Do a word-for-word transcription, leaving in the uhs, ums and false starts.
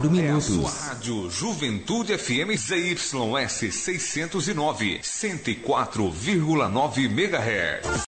minutos. É a sua rádio Juventude F M Z Y S seiscentos e nove, cento e quatro vírgula nove megahertz.